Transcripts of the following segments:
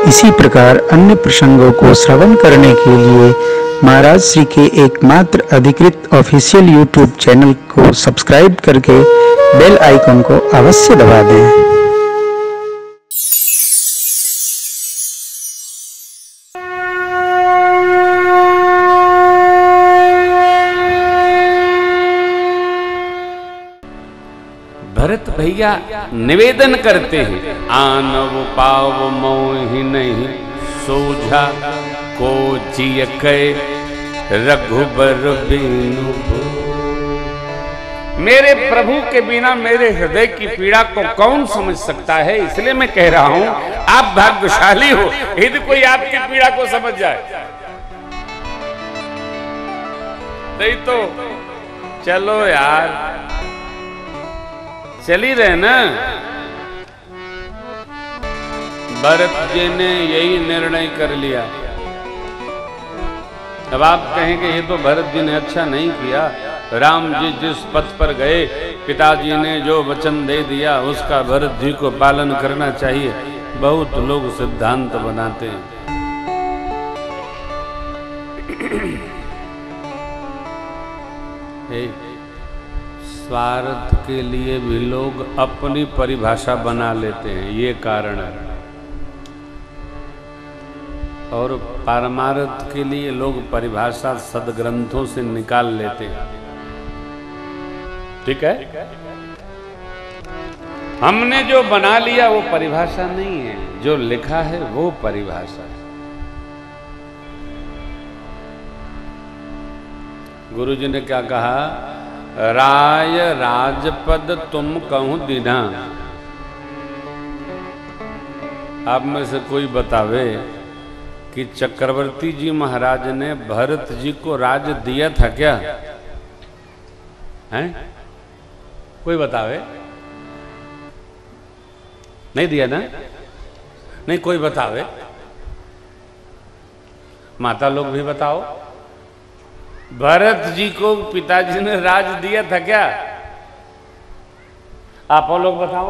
इसी प्रकार अन्य प्रसंगों को श्रवण करने के लिए महाराज श्री के एकमात्र अधिकृत ऑफिशियल यूट्यूब चैनल को सब्सक्राइब करके बेल आइकन को अवश्य दबा दें। भरत भैया निवेदन करते हैं, आनव पाव मोहि नहीं सोझा को जिय कै रघुबर बिनु। मेरे प्रभु के बिना मेरे हृदय की पीड़ा को कौन समझ सकता है, इसलिए मैं कह रहा हूं आप भाग्यशाली हो यदि कोई आपकी पीड़ा को समझ जाए। नहीं तो चलो यार, चल ही रहे ना। भरत जी ने यही निर्णय कर लिया। अब आप कहेंगे ये तो भरत जी ने अच्छा नहीं किया, राम जी जिस पथ पर गए, पिताजी ने जो वचन दे दिया उसका भरत जी को पालन करना चाहिए। बहुत लोग सिद्धांत बनाते हैं। स्वार्थ के लिए भी लोग अपनी परिभाषा बना लेते हैं, ये कारण है। और परमार्थ के लिए लोग परिभाषा सदग्रंथों से निकाल लेते हैं। ठीक है, हमने जो बना लिया वो परिभाषा नहीं है, जो लिखा है वो परिभाषा है। गुरु जी ने क्या कहा, राय राजपद तुम कहूं दीना। आप में से कोई बतावे कि चक्रवर्ती जी महाराज ने भरत जी को राज दिया था क्या? हैं? कोई बतावे? नहीं दिया ना? नहीं, कोई बतावे? माता लोग भी बताओ, भरत जी को पिताजी ने राज दिया था क्या? आप लोग बताओ।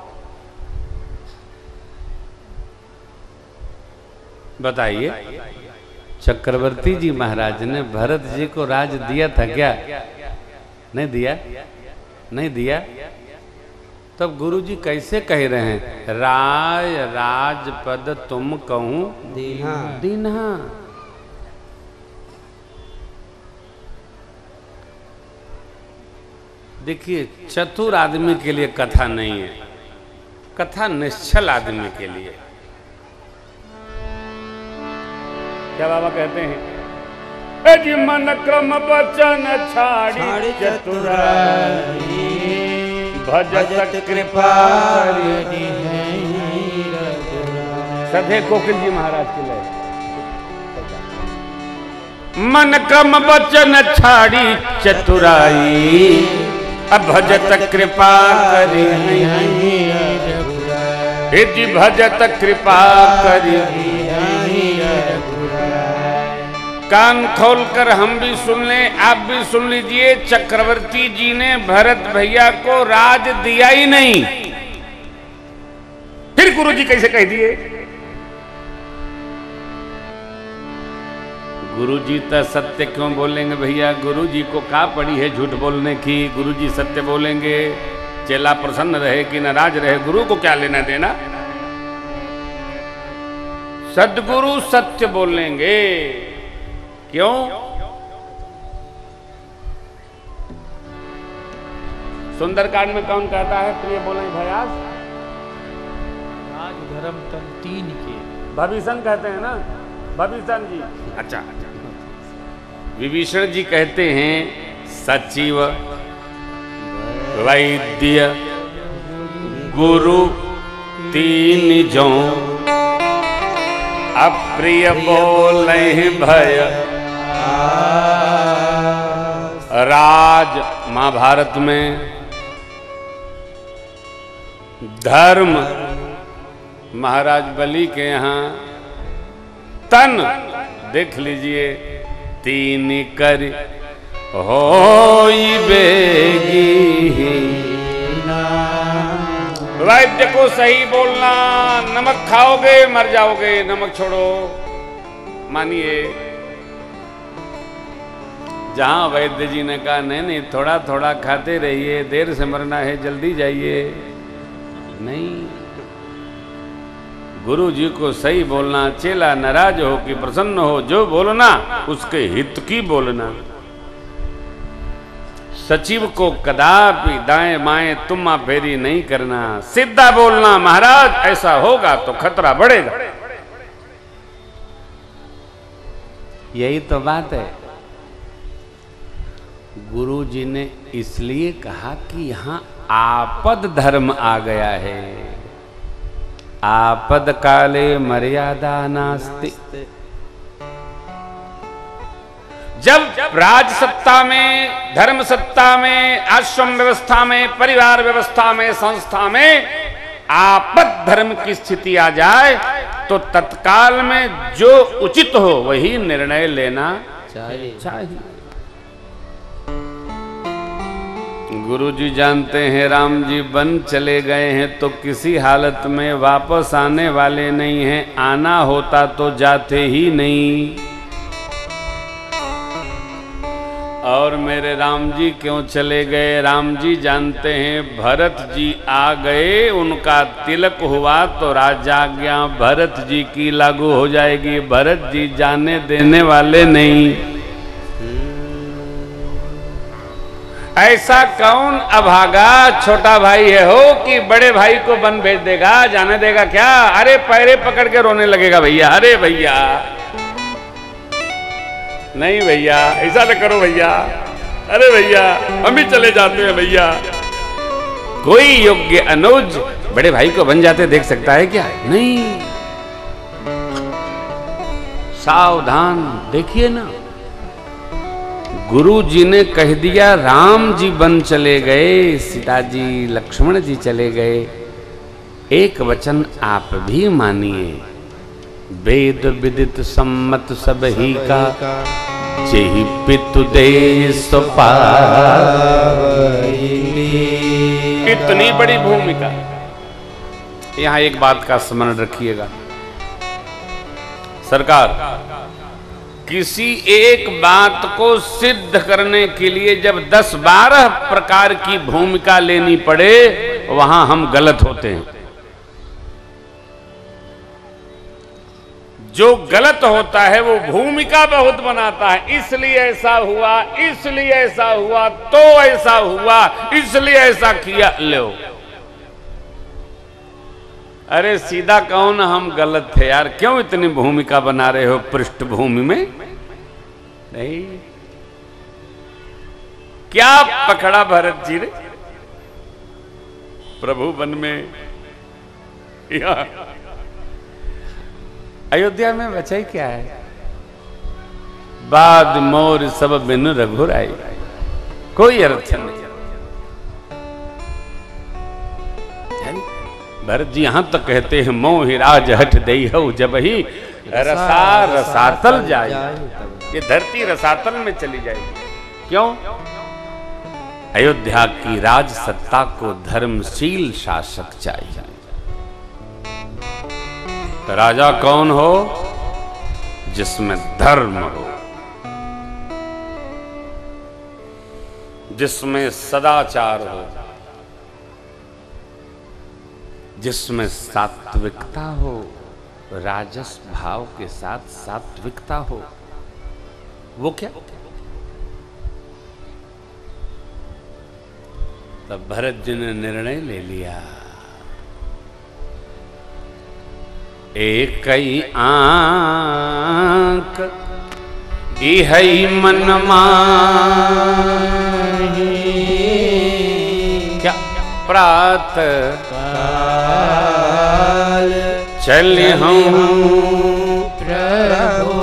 बताइए, चक्रवर्ती जी महाराज ने भरत जी को राज दिया था क्या? नहीं दिया? नहीं दिया? तब गुरु जी कैसे कह रहे हैं, राय राजपद तुम कहूं दीन्हा दीन्हा। देखिए, चतुर आदमी के लिए कथा नहीं है, कथा निश्चल आदमी के लिए। क्या बाबा कहते हैं, जी मन क्रम वचन छाड़ी चतुराई भजत कृपा सधे कोकिल जी महाराज के लिए। मन क्रम वचन छाड़ी चतुराई भजत कृपा करी, भजत कृपा करी। कान खोलकर हम भी सुन लें, आप भी सुन लीजिए। चक्रवर्ती जी ने भरत भैया को राज दिया ही नहीं, फिर गुरु जी कैसे कह दिए? गुरु जी तो सत्य क्यों बोलेंगे भैया? गुरु जी को क्या पड़ी है झूठ बोलने की? गुरु जी सत्य बोलेंगे, चेला प्रसन्न रहे कि नाराज रहे, गुरु को क्या लेना देना? सद्गुरु सत्य बोलेंगे। क्यों? सुंदरकांड में कौन कहता है, प्रिय बोले भयास? राज धर्म तन तीन के भविष्य कहते हैं ना, भविष्य जी। अच्छा, विभीषण जी कहते हैं, सचिव वैद्य गुरु तीन जो अप्रिय बोले भय। राज महाभारत में, धर्म महाराज बलि के यहाँ, तन देख लीजिए तीन कर होई बेगी वैद्य को सही बोलना, नमक खाओगे मर जाओगे, नमक छोड़ो। मानिए जहां वैद्य जी ने कहा नहीं नहीं थोड़ा थोड़ा खाते रहिए, देर से मरना है, जल्दी जाइए, नहीं, गुरु जी को सही बोलना, चेला नाराज हो कि प्रसन्न हो, जो बोलना उसके हित की बोलना। सचिव को कदापि दाएं बाएं तुम्मा फेरी नहीं करना, सीधा बोलना, महाराज ऐसा होगा तो खतरा बढ़ेगा। यही तो बात है। गुरु जी ने इसलिए कहा कि यहां आपद धर्म आ गया है। आपद काले मर्यादा नास्ति। जब राज सत्ता में, धर्म सत्ता में, आश्रम व्यवस्था में, परिवार व्यवस्था में, संस्था में आपद धर्म की स्थिति आ जाए तो तत्काल में जो उचित हो वही निर्णय लेना चाहिए। गुरु जी जानते हैं राम जी वन चले गए हैं तो किसी हालत में वापस आने वाले नहीं हैं, आना होता तो जाते ही नहीं। और मेरे राम जी क्यों चले गए? राम जी जानते हैं भरत जी आ गए, उनका तिलक हुआ तो राजाज्ञा भरत जी की लागू हो जाएगी। भरत जी जाने देने वाले नहीं। ऐसा कौन अभागा छोटा भाई है हो कि बड़े भाई को वन भेज देगा, जाने देगा क्या? अरे पैरे पकड़ के रोने लगेगा भैया, अरे भैया नहीं भैया ऐसा न करो भैया, अरे भैया हम ही चले जाते हैं भैया। कोई योग्य अनुज बड़े भाई को बन जाते देख सकता है क्या? नहीं, सावधान। देखिए ना, गुरु जी ने कह दिया राम जी वन चले गए, सीता जी लक्ष्मण जी चले गए। एक वचन आप भी मानिए, वेद विदित सम्मत सब ही का, जेहि पितु देश पावई। इतनी बड़ी भूमिका। यहां एक बात का स्मरण रखिएगा, सरकार किसी एक बात को सिद्ध करने के लिए जब 10-12 प्रकार की भूमिका लेनी पड़े वहां हम गलत होते हैं। जो गलत होता है वो भूमिका बहुत बनाता है, इसलिए ऐसा हुआ, इसलिए ऐसा हुआ, तो ऐसा हुआ, इसलिए ऐसा किया। लो, अरे सीधा कहो ना हम गलत थे यार, क्यों इतनी भूमिका बना रहे हो पृष्ठभूमि में? नहीं, क्या पकड़ा भरत जी ने प्रभु वन में? अयोध्या में बचा ही क्या है? बाद मोर सब बिन रघुराई, कोई अर्थ नहीं। भरत जी यहां तक कहते हैं मोहि राज हठ दई हो, जब ही रसा रसातल जाए, ये धरती रसातल में चली जाएगी। क्यों? अयोध्या की राज सत्ता को धर्मशील शासक चाहिए। तो राजा कौन हो? जिसमें धर्म हो, जिसमें सदाचार हो, जिसमें सात्विकता हो, राजस भाव के साथ सात्विकता हो। वो क्या? तब भरत जी ने निर्णय ले लिया, एक ही आंक इहै मन माहि, क्या प्रात काल चले हम प्रभु।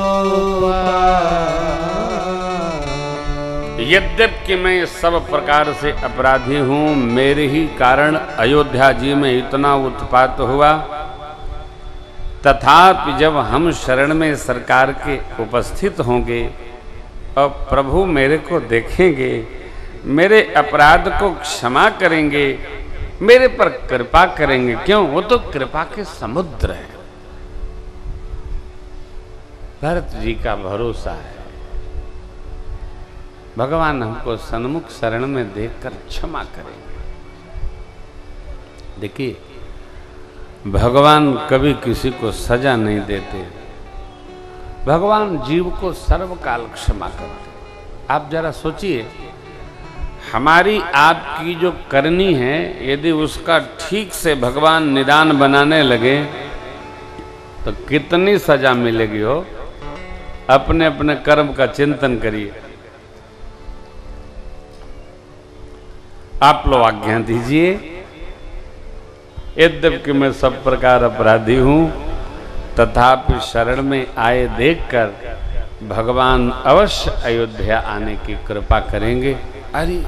यद्यपि मैं सब प्रकार से अपराधी हूं, मेरे ही कारण अयोध्या जी में इतना उत्पात हुआ, तथापि जब हम शरण में सरकार के उपस्थित होंगे और प्रभु मेरे को देखेंगे, मेरे अपराध को क्षमा करेंगे, मेरे पर कृपा करेंगे। क्यों? वो तो कृपा के समुद्र है। भरत जी का भरोसा है, भगवान हमको सन्मुख शरण में देखकर क्षमा करेंगे। देखिए, भगवान कभी किसी को सजा नहीं देते, भगवान जीव को सर्वकाल क्षमा करते। आप जरा सोचिए, हमारी आपकी जो करनी है, यदि उसका ठीक से भगवान निदान बनाने लगे तो कितनी सजा मिलेगी हो। अपने अपने कर्म का चिंतन करिए। आप लोग आज्ञा दीजिए। यद्यपि मैं सब प्रकार अपराधी हूं, तथापि शरण में आए देखकर भगवान अवश्य अयोध्या आने की कृपा करेंगे। अरे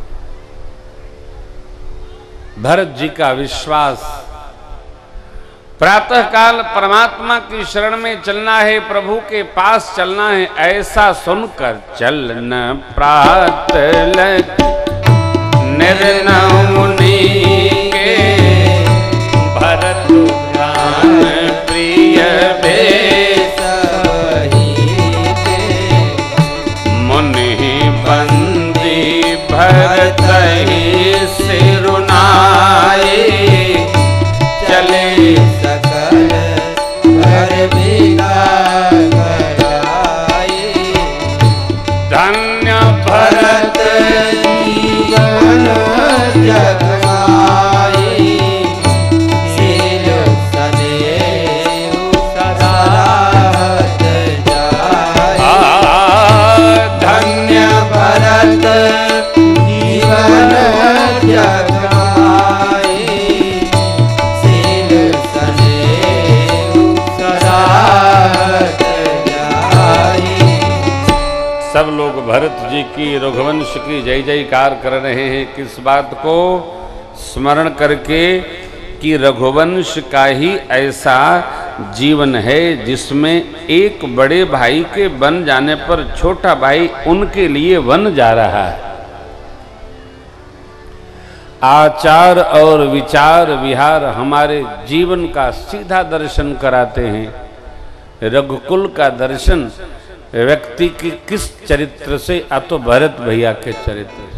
भरत जी का विश्वास, प्रातःकाल परमात्मा की शरण में चलना है, प्रभु के पास चलना है, ऐसा सुनकर चलन प्रातः निर्णय मुनि के भरत ध्यान प्रिय भेष मुनि बंदी भरत ही सिरुनाए चले सकल घर बिगाए। धन्य भरत जीवन जगमाए शील सदैव सदाहत जाए। धन्य भरत जीवन जगमाए शील सदैव सदाहत जाए। सब लोग भरत जी की, रघुवंश की जय जयकार कर रहे हैं। किस बात को स्मरण करके कि रघुवंश का ही ऐसा जीवन है जिसमें एक बड़े भाई के बन जाने पर छोटा भाई उनके लिए वन जा रहा है। आचार और विचार विहार हमारे जीवन का सीधा दर्शन कराते हैं। रघुकुल का दर्शन व्यक्ति की किस चरित्र से? तो भरत भैया के चरित्र से।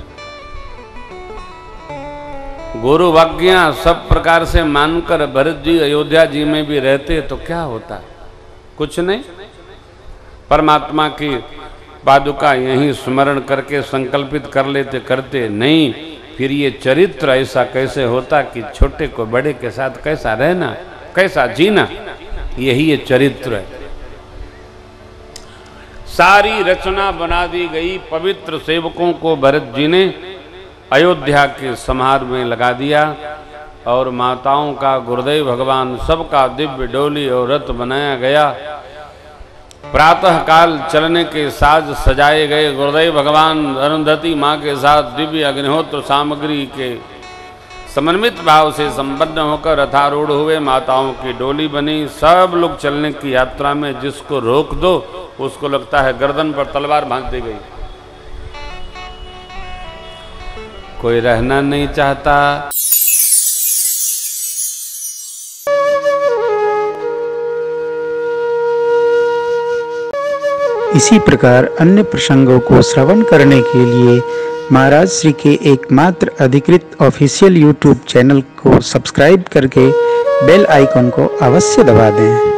गुरु आज्ञा सब प्रकार से मानकर भरत जी अयोध्या जी में भी रहते तो क्या होता? कुछ नहीं। परमात्मा की पादुका यहीं स्मरण करके संकल्पित कर लेते, करते नहीं। फिर ये चरित्र ऐसा कैसे होता कि छोटे को बड़े के साथ कैसा रहना, कैसा जीना, यही ये चरित्र है। सारी रचना बना दी गई। पवित्र सेवकों को भरत जी ने अयोध्या के समार में लगा दिया और माताओं का, गुरुदेव भगवान सबका दिव्य डोली और रथ बनाया गया। प्रातः काल चलने के साज सजाए गए। गुरुदेव भगवान अरुंधति माँ के साथ दिव्य अग्निहोत्र सामग्री के समन्वित भाव से संपन्न होकर रथारूढ़ हुए। माताओं की डोली बनी। सब लोग चलने की यात्रा में जिसको रोक दो उसको लगता है गर्दन पर तलवार बांध दी गई। कोई रहना नहीं चाहता। इसी प्रकार अन्य प्रसंगों को श्रवण करने के लिए महाराज श्री के एकमात्र अधिकृत ऑफिशियल यूट्यूब चैनल को सब्सक्राइब करके बेल आइकन को अवश्य दबा दें।